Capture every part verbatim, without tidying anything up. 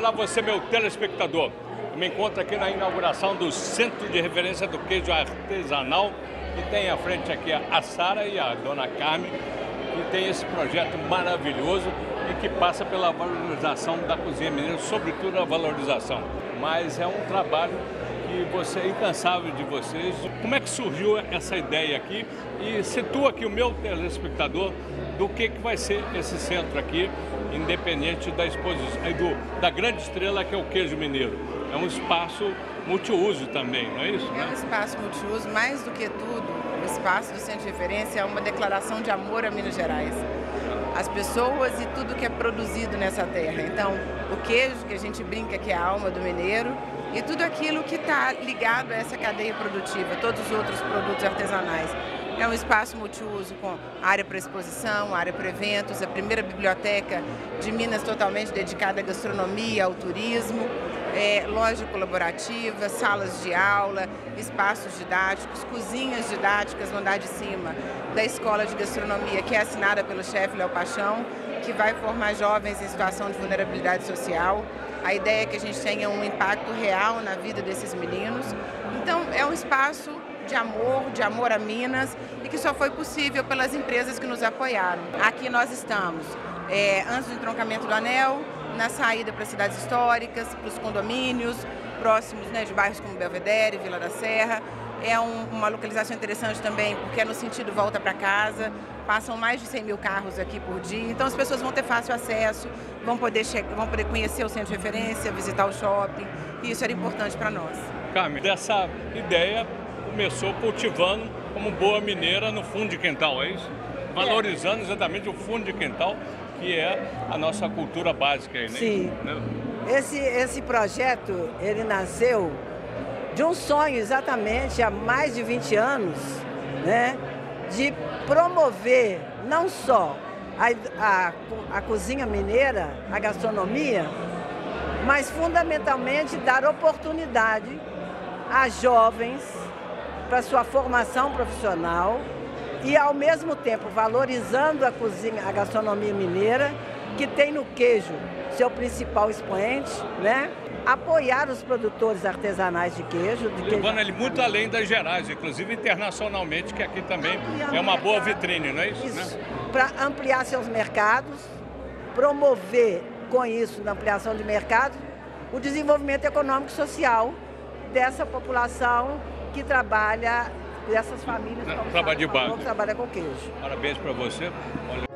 Olá você, meu telespectador. Eu me encontro aqui na inauguração do Centro de Referência do Queijo Artesanal, que tem à frente aqui a Sara e a dona Carmen, que tem esse projeto maravilhoso e que passa pela valorização da cozinha mineira, sobretudo a valorização. Mas é um trabalho que você, é incansável de vocês. Como é que surgiu essa ideia aqui? E situa aqui o meu telespectador do que, que vai ser esse centro aqui, independente da exposição, do, da grande estrela que é o queijo mineiro. É um espaço multiuso também, não é isso? É um espaço multiuso, mais do que tudo, o espaço do Centro de Referência é uma declaração de amor a Minas Gerais. As pessoas e tudo que é produzido nessa terra. Então, o queijo, que a gente brinca que é a alma do mineiro, e tudo aquilo que está ligado a essa cadeia produtiva, todos os outros produtos artesanais. É um espaço multiuso com área para exposição, área para eventos, a primeira biblioteca de Minas totalmente dedicada à gastronomia, ao turismo, é, loja colaborativa, salas de aula, espaços didáticos, cozinhas didáticas no andar de cima da Escola de Gastronomia, que é assinada pelo chefe Léo Paixão, que vai formar jovens em situação de vulnerabilidade social. A ideia é que a gente tenha um impacto real na vida desses meninos. Então, é um espaço de amor, de amor a Minas, e que só foi possível pelas empresas que nos apoiaram. Aqui nós estamos, é, antes do entroncamento do anel, na saída para as cidades históricas, para os condomínios, próximos, né, de bairros como Belvedere, Vila da Serra. É um, uma localização interessante também, porque é no sentido volta para casa, passam mais de cem mil carros aqui por dia, então as pessoas vão ter fácil acesso, vão poder, chegar, vão poder conhecer o centro de referência, visitar o shopping, e isso era importante para nós. Carmen, dessa ideia começou cultivando como boa mineira no fundo de quintal, é isso? Valorizando exatamente o fundo de quintal, que é a nossa cultura básica aí, né? Sim. Esse, esse projeto, ele nasceu de um sonho exatamente há mais de vinte anos, né? De promover não só a, a, a cozinha mineira, a gastronomia, mas fundamentalmente dar oportunidade a jovens para sua formação profissional e, ao mesmo tempo, valorizando a cozinha, a gastronomia mineira, que tem no queijo seu principal expoente, né? Apoiar os produtores artesanais de queijo. De Levando queijo... ele muito além das Gerais, inclusive internacionalmente, que aqui também é uma boa vitrine, não é isso? Isso, né? Para ampliar seus mercados, promover com isso, na ampliação de mercado, o desenvolvimento econômico e social dessa população que trabalha, dessas famílias que trabalha de base, trabalha com queijo. Parabéns para você. Olha...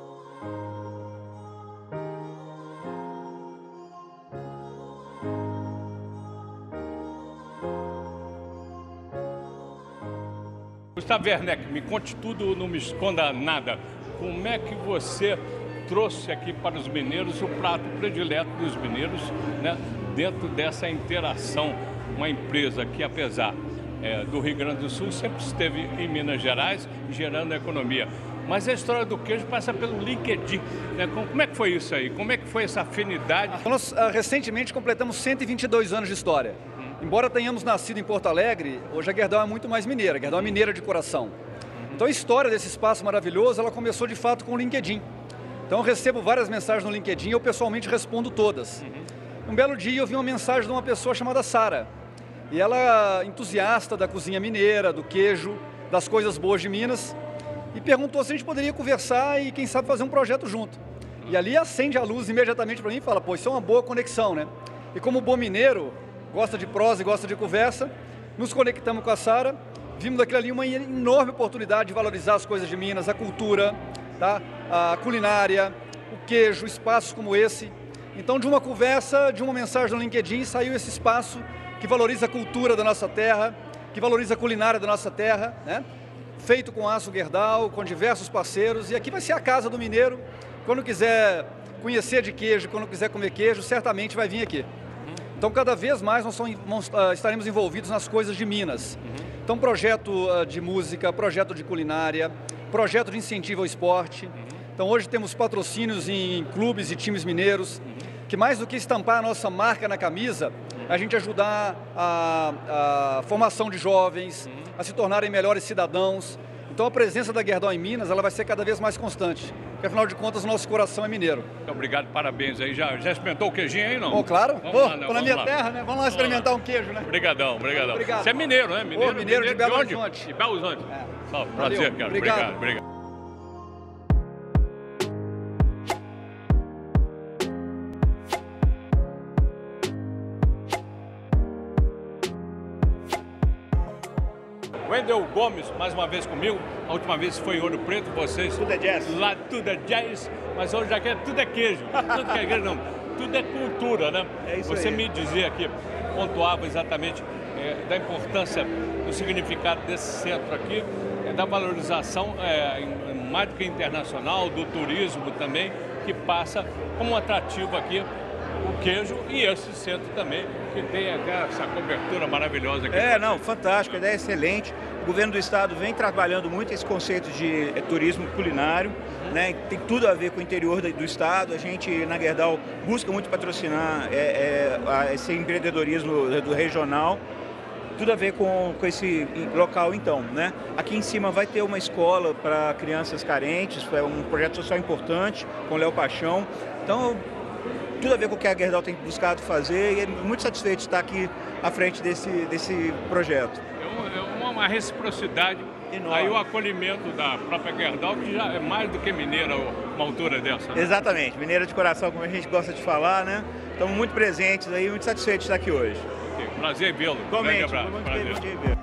Gustavo Werneck, me conte tudo, não me esconda nada. Como é que você trouxe aqui para os mineiros o prato predileto dos mineiros, né, dentro dessa interação? Uma empresa que, apesar é, do Rio Grande do Sul, sempre esteve em Minas Gerais, gerando economia. Mas a história do queijo passa pelo LinkedIn, né? Como é que foi isso aí? Como é que foi essa afinidade? Nós uh, recentemente completamos cento e vinte e dois anos de história. Hum. Embora tenhamos nascido em Porto Alegre, hoje a Gerdau é muito mais mineira. A Gerdau é mineira de coração. Hum. Então a história desse espaço maravilhoso, ela começou de fato com o LinkedIn. Então eu recebo várias mensagens no LinkedIn e eu pessoalmente respondo todas. Uhum. Um belo dia eu vi uma mensagem de uma pessoa chamada Sara. E ela, entusiasta da cozinha mineira, do queijo, das coisas boas de Minas, e perguntou se a gente poderia conversar e, quem sabe, fazer um projeto junto. E ali acende a luz imediatamente para mim e fala, pô, isso é uma boa conexão, né? E como bom mineiro, gosta de prosa e gosta de conversa, nos conectamos com a Sara, vimos daquilo ali uma enorme oportunidade de valorizar as coisas de Minas, a cultura, tá? A culinária, o queijo, espaços como esse. Então, de uma conversa, de uma mensagem no LinkedIn, saiu esse espaço que valoriza a cultura da nossa terra, que valoriza a culinária da nossa terra, né? Feito com aço Gerdau, com diversos parceiros, e aqui vai ser a casa do mineiro. Quando quiser conhecer de queijo, quando quiser comer queijo, certamente vai vir aqui. Então, cada vez mais nós estaremos envolvidos nas coisas de Minas. Então, projeto de música, projeto de culinária, projeto de incentivo ao esporte. Então, hoje temos patrocínios em clubes e times mineiros, que mais do que estampar a nossa marca na camisa, a gente ajudar a, a formação de jovens, a se tornarem melhores cidadãos. Então a presença da Gerdau em Minas ela vai ser cada vez mais constante, porque afinal de contas o nosso coração é mineiro. Muito obrigado, parabéns aí. Já, já experimentou o queijinho aí, não? Oh, claro. Vamos oh, lá, né? Tô na minha lá. terra, né? Vamos lá experimentar um queijo, né? Obrigadão, obrigadão. Obrigado. Você é mineiro, né? Mineiro, oh, mineiro, mineiro de Belo onde? Horizonte. De Belo Horizonte. É. Só, prazer, Valeu. cara. Obrigado. Obrigado, obrigado. Wendel Gomes, mais uma vez comigo. A última vez foi em Ouro Preto, vocês. Tudo é jazz. Lá tudo é jazz, mas hoje aqui é, tudo é queijo. Tudo que é queijo, não. Tudo é cultura, né? É isso Você aí. me dizia aqui, pontuava exatamente é, da importância, do significado desse centro aqui, é, da valorização, é, em, mais do que internacional, do turismo também, que passa como um atrativo aqui o queijo e esse centro também, que tem essa cobertura maravilhosa aqui. É, não, fantástico, a ideia é excelente. O governo do estado vem trabalhando muito esse conceito de é, turismo culinário, uhum. né? Tem tudo a ver com o interior do, do estado. A gente, na Gerdau, busca muito patrocinar é, é, a, esse empreendedorismo do regional. Tudo a ver com, com esse local, então, né? Aqui em cima vai ter uma escola para crianças carentes, é um projeto social importante, com o Léo Paixão. Então, tudo a ver com o que a Gerdau tem buscado fazer e é muito satisfeito de estar aqui à frente desse, desse projeto. É uma, uma reciprocidade, enorme. Aí o acolhimento da própria Gerdau, que já é mais do que mineira uma altura dessa. Né? Exatamente, mineira de coração, como a gente gosta de falar, né? Estamos muito presentes aí, muito satisfeitos de estar aqui hoje. Okay. Prazer em vê-lo. Igualmente, abraço. muito Prazer. feliz de ver.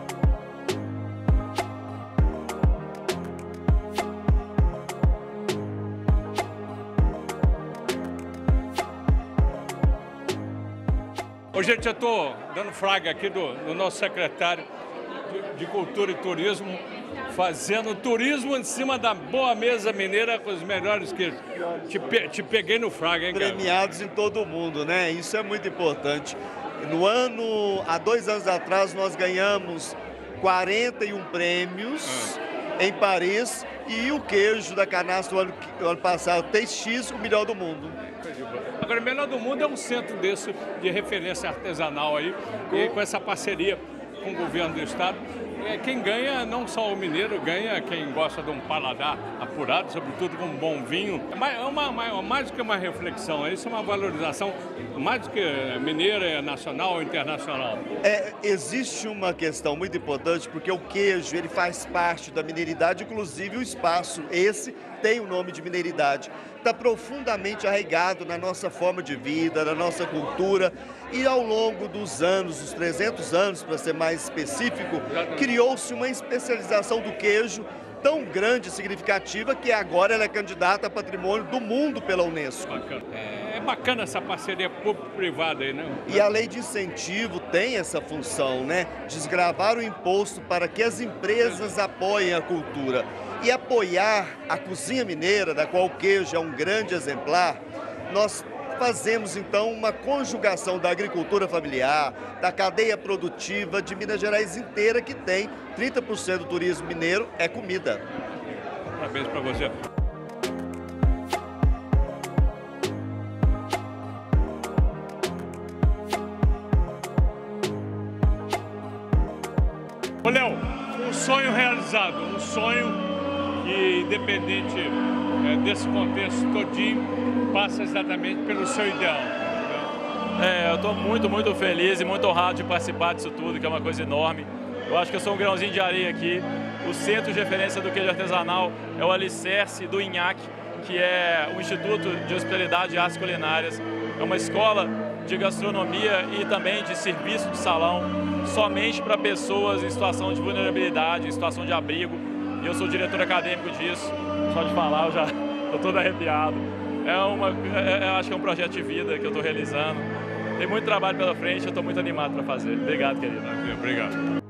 Ô, gente, eu estou dando fraga aqui do, do nosso secretário de, de Cultura e Turismo, fazendo turismo em cima da boa mesa mineira com os melhores queijos. Te, pe, te peguei no fraga, hein, cara? Premiados em todo o mundo, né? Isso é muito importante. No ano, há dois anos atrás, nós ganhamos quarenta e um prêmios ah. em Paris e o queijo da Canastra, o ano, o ano passado, T X, o melhor do mundo. Agora, o melhor do mundo é um centro desse de referência artesanal aí, e com essa parceria com o governo do estado. É, quem ganha, não só o mineiro, ganha quem gosta de um paladar apurado, sobretudo com um bom vinho. É mais, uma, mais, mais do que uma reflexão, isso é uma valorização mais do que mineira, nacional ou internacional. É, existe uma questão muito importante, porque o queijo ele faz parte da mineiridade, inclusive o espaço, esse tem o nome de mineiridade. Está profundamente arraigado na nossa forma de vida, na nossa cultura, e ao longo dos anos, os trezentos anos, para ser mais específico, criou-se uma especialização do queijo tão grande e significativa que agora ela é candidata a patrimônio do mundo pela Unesco. Bacana. É bacana essa parceria público-privada aí, né? E a lei de incentivo tem essa função, né? Desgravar o imposto para que as empresas apoiem a cultura. E apoiar a cozinha mineira, da qual o queijo é um grande exemplar, nós fazemos então uma conjugação da agricultura familiar, da cadeia produtiva de Minas Gerais inteira, que tem trinta por cento do turismo mineiro é comida. Parabéns para você. Ô, Léo, um sonho realizado, um sonho que, independente é, desse contexto todinho, passa exatamente pelo seu ideal. É, eu estou muito, muito feliz e muito honrado de participar disso tudo, que é uma coisa enorme. Eu acho que eu sou um grãozinho de areia aqui. O Centro de Referência do Queijo Artesanal é o alicerce do INHAC, que é o Instituto de Hospitalidade e Artes Culinárias. É uma escola de gastronomia e também de serviço de salão, somente para pessoas em situação de vulnerabilidade, em situação de abrigo. E eu sou diretor acadêmico disso, só de falar eu já estou todo arrepiado. É uma, é, acho que é um projeto de vida que eu estou realizando. Tem muito trabalho pela frente, eu estou muito animado para fazer. Obrigado, querido. Obrigado.